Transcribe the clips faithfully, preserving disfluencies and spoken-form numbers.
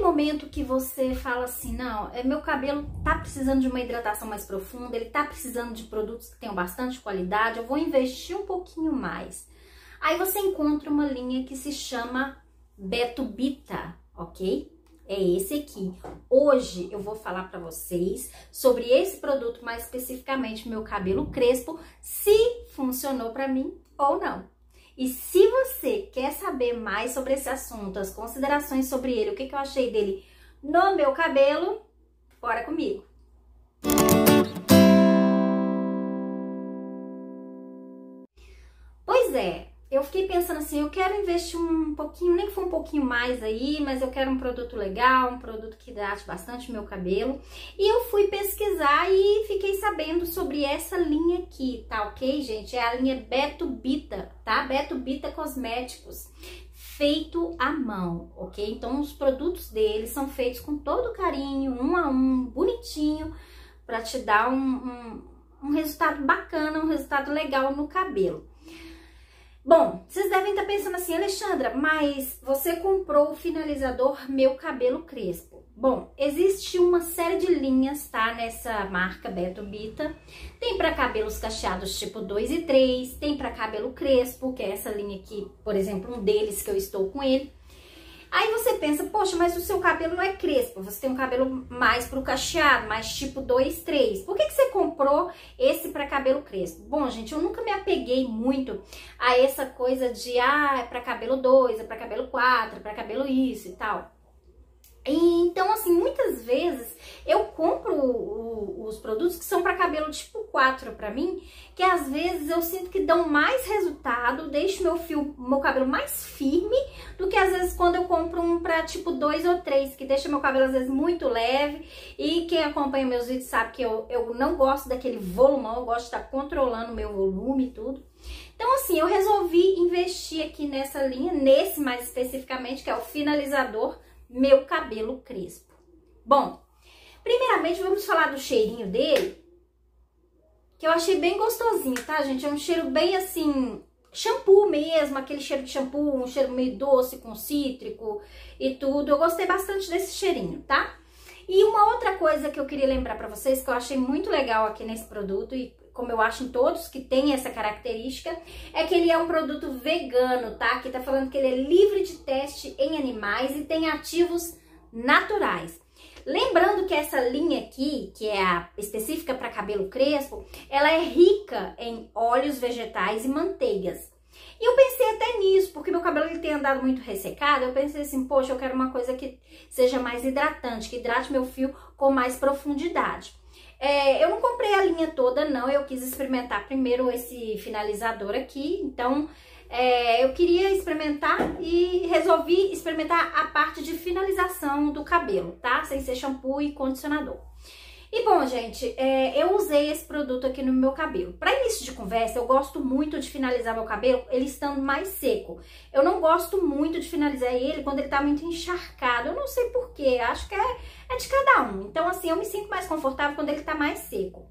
momento que você fala assim, não, é, meu cabelo tá precisando de uma hidratação mais profunda, ele tá precisando de produtos que tenham bastante qualidade, eu vou investir um pouquinho mais. Aí você encontra uma linha que se chama Betubita, ok? É esse aqui. Hoje eu vou falar pra vocês sobre esse produto, mais especificamente meu cabelo crespo, se funcionou pra mim ou não. E se você quer saber mais sobre esse assunto, as considerações sobre ele, o que, que eu achei dele no meu cabelo, bora comigo! Pois é, eu fiquei pensando assim, eu quero investir um pouquinho, nem que for um pouquinho mais aí, mas eu quero um produto legal, um produto que hidrate bastante o meu cabelo. E eu fui pesquisar e fiquei sabendo sobre essa linha aqui, tá ok, gente? É a linha Betubita, tá? Betubita Cosméticos, feito à mão, ok? Então os produtos deles são feitos com todo carinho, um a um, bonitinho, pra te dar um, um, um resultado bacana, um resultado legal no cabelo. Bom, vocês devem estar pensando assim, Alexandra, mas você comprou o finalizador Meu Cabelo Crespo. Bom, existe uma série de linhas, tá, nessa marca Betubita. Tem para cabelos cacheados tipo dois e três, tem para cabelo crespo, que é essa linha aqui, por exemplo, um deles que eu estou com ele. Aí você pensa, poxa, mas o seu cabelo não é crespo, você tem um cabelo mais pro cacheado, mais tipo dois, três. Por que que você comprou esse para cabelo crespo? Bom, gente, eu nunca me apeguei muito a essa coisa de, ah, é para cabelo dois, é para cabelo quatro, é para cabelo isso e tal. E, então, assim, muitas vezes eu compro o, o, os produtos que são para cabelo tipo quatro para mim, que às vezes eu sinto que dão mais resultado, deixo meu fio, meu cabelo mais firme, do que às vezes quando eu compro um para tipo dois ou três, que deixa meu cabelo às vezes muito leve. E quem acompanha meus vídeos sabe que eu, eu não gosto daquele volumão, eu gosto de estar controlando o meu volume e tudo. Então, assim, eu resolvi investir aqui nessa linha, nesse mais especificamente, que é o finalizador Meu Cabelo Crespo. Bom, primeiramente vamos falar do cheirinho dele, que eu achei bem gostosinho, tá, gente? É um cheiro bem assim, shampoo mesmo, aquele cheiro de shampoo, um cheiro meio doce com cítrico e tudo. Eu gostei bastante desse cheirinho, tá? E uma outra coisa que eu queria lembrar pra vocês, que eu achei muito legal aqui nesse produto, e como eu acho em todos que tem essa característica, é que ele é um produto vegano, tá? Aqui tá falando que ele é livre de teste em animais e tem ativos naturais. Lembrando que essa linha aqui, que é a específica para cabelo crespo, ela é rica em óleos vegetais e manteigas. E eu pensei até nisso, porque meu cabelo ele tem andado muito ressecado, eu pensei assim, poxa, eu quero uma coisa que seja mais hidratante, que hidrate meu fio com mais profundidade. É, eu não comprei a linha toda, não, eu quis experimentar primeiro esse finalizador aqui, então é, eu queria experimentar e resolvi experimentar a parte de finalização do cabelo, tá? Sem ser shampoo e condicionador. E bom, gente, é, eu usei esse produto aqui no meu cabelo. Para início de conversa, eu gosto muito de finalizar meu cabelo ele estando mais seco. Eu não gosto muito de finalizar ele quando ele tá muito encharcado. Eu não sei porquê, acho que é, é de cada um. Então, assim, eu me sinto mais confortável quando ele tá mais seco.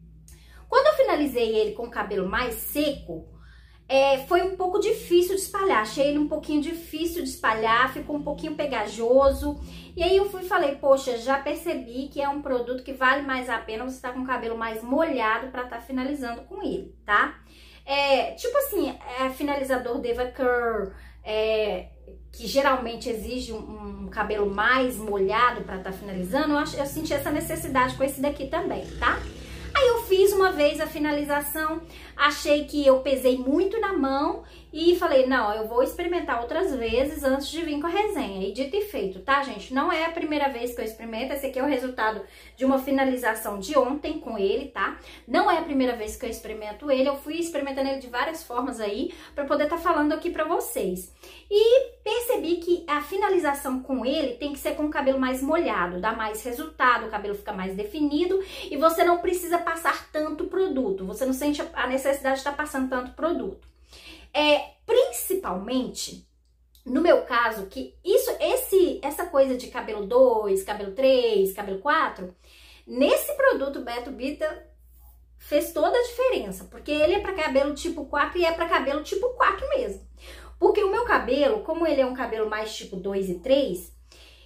Quando eu finalizei ele com o cabelo mais seco, é, foi um pouco difícil de espalhar. Achei ele um pouquinho difícil de espalhar, ficou um pouquinho pegajoso. E aí eu fui e falei, poxa, já percebi que é um produto que vale mais a pena você estar com o cabelo mais molhado para estar finalizando com ele, tá? É, tipo assim, é finalizador Devacur, é, que geralmente exige um, um cabelo mais molhado para estar finalizando, eu, acho, eu senti essa necessidade com esse daqui também, tá? Aí eu fiz uma vez a finalização, achei que eu pesei muito na mão e falei, não, eu vou experimentar outras vezes antes de vir com a resenha. E dito e feito, tá, gente? Não é a primeira vez que eu experimento, esse aqui é o resultado de uma finalização de ontem com ele, tá? Não é a primeira vez que eu experimento ele, eu fui experimentando ele de várias formas aí pra poder estar falando aqui pra vocês. E percebi que a finalização com ele tem que ser com o cabelo mais molhado, dá mais resultado, o cabelo fica mais definido e você não precisa passar tanto produto, você não sente a necessidade de estar passando tanto produto. É, principalmente, no meu caso, que isso, esse, essa coisa de cabelo dois, cabelo três, cabelo quatro, nesse produto Betubita fez toda a diferença, porque ele é para cabelo tipo quatro e é para cabelo tipo quatro mesmo. Porque o meu cabelo, como ele é um cabelo mais tipo dois e três,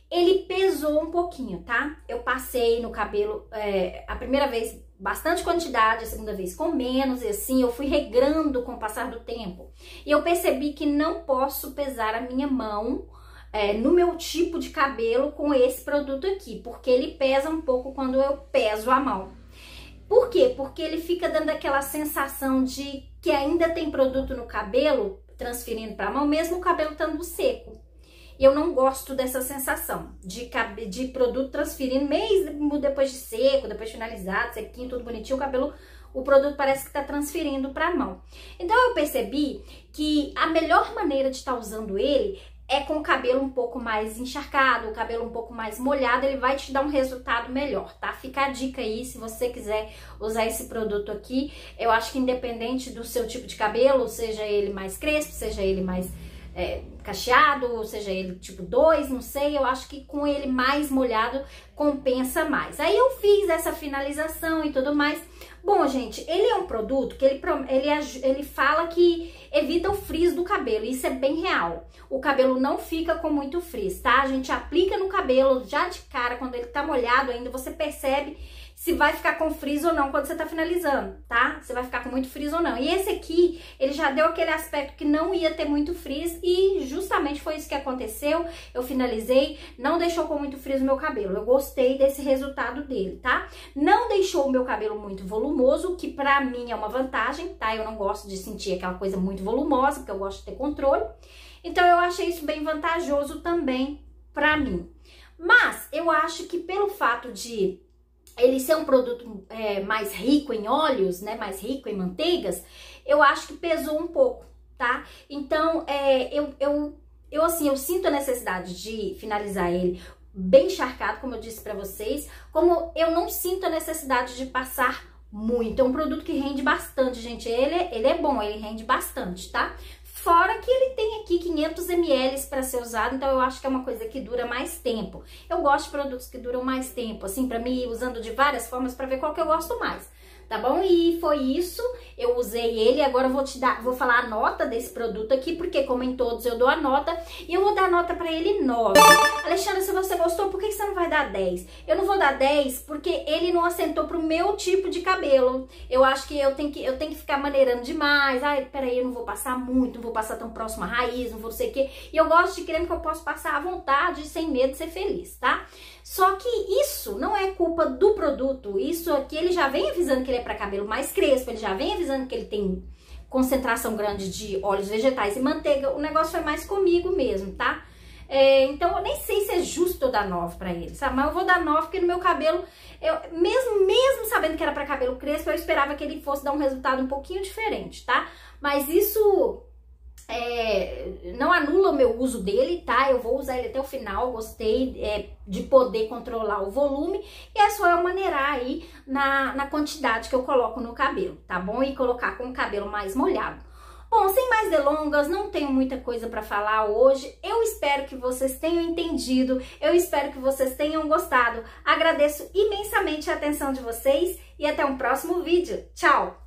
ele pesou um pouquinho, tá? Eu passei no cabelo é, a primeira vez bastante quantidade, a segunda vez com menos, e assim eu fui regrando com o passar do tempo. E eu percebi que não posso pesar a minha mão é, no meu tipo de cabelo com esse produto aqui, porque ele pesa um pouco quando eu peso a mão. Por quê? Porque ele fica dando aquela sensação de que ainda tem produto no cabelo, transferindo para a mão, mesmo o cabelo estando seco. E eu não gosto dessa sensação de, de produto transferindo, mesmo depois de seco, depois de finalizado, sequinho, tudo bonitinho, o cabelo, o produto parece que está transferindo para a mão. Então eu percebi que a melhor maneira de estar tá usando ele é com o cabelo um pouco mais encharcado, o cabelo um pouco mais molhado, ele vai te dar um resultado melhor, tá? Fica a dica aí, se você quiser usar esse produto aqui, eu acho que independente do seu tipo de cabelo, seja ele mais crespo, seja ele mais é, cacheado, seja ele tipo dois, não sei, eu acho que com ele mais molhado compensa mais. Aí eu fiz essa finalização e tudo mais. Bom, gente, ele é um produto que ele, ele, ele fala que evita o frizz do cabelo, isso é bem real. O cabelo não fica com muito frizz, tá? A gente aplica no cabelo já de cara, quando ele tá molhado ainda, você percebe se vai ficar com frizz ou não quando você tá finalizando, tá? Se vai ficar com muito frizz ou não. E esse aqui, ele já deu aquele aspecto que não ia ter muito frizz e justamente foi isso que aconteceu. Eu finalizei, não deixou com muito frizz o meu cabelo. Eu gostei desse resultado dele, tá? Não deixou o meu cabelo muito volumoso, que pra mim é uma vantagem, tá? Eu não gosto de sentir aquela coisa muito volumosa, porque eu gosto de ter controle. Então eu achei isso bem vantajoso também pra mim. Mas eu acho que pelo fato de ele ser um produto é, mais rico em óleos, né, mais rico em manteigas, eu acho que pesou um pouco, tá? Então, é, eu, eu, eu, assim, eu sinto a necessidade de finalizar ele bem encharcado, como eu disse pra vocês, como eu não sinto a necessidade de passar muito. É um produto que rende bastante, gente. Ele, ele é bom, ele rende bastante, tá? Fora que ele tem aqui quinhentos mililitros para ser usado, então eu acho que é uma coisa que dura mais tempo. Eu gosto de produtos que duram mais tempo, assim, para mim ir usando de várias formas para ver qual que eu gosto mais. Tá bom? E foi isso, eu usei ele, agora eu vou te dar, vou falar a nota desse produto aqui, porque como em todos eu dou a nota, e eu vou dar a nota pra ele nove. Alexandra, se você gostou, por que você não vai dar dez? Eu não vou dar dez porque ele não assentou pro meu tipo de cabelo. Eu acho que eu tenho que, eu tenho que ficar maneirando demais, ai, peraí, eu não vou passar muito, não vou passar tão próximo à raiz, não vou sei o quê. E eu gosto de creme que eu posso passar à vontade, sem medo de ser feliz, tá? Só que isso não é culpa do produto, isso aqui ele já vem avisando que ele é para cabelo mais crespo, ele já vem avisando que ele tem concentração grande de óleos vegetais e manteiga, o negócio foi mais comigo mesmo, tá? É, então eu nem sei se é justo eu dar nove para ele, sabe? Mas eu vou dar nove porque no meu cabelo, eu, mesmo, mesmo sabendo que era para cabelo crespo, eu esperava que ele fosse dar um resultado um pouquinho diferente, tá? Mas isso... É, não anula o meu uso dele, tá? Eu vou usar ele até o final, gostei é, de poder controlar o volume e é só eu maneirar aí na, na quantidade que eu coloco no cabelo, tá bom? E colocar com o cabelo mais molhado. Bom, sem mais delongas, não tenho muita coisa para falar hoje, eu espero que vocês tenham entendido, eu espero que vocês tenham gostado, agradeço imensamente a atenção de vocês e até um próximo vídeo, tchau!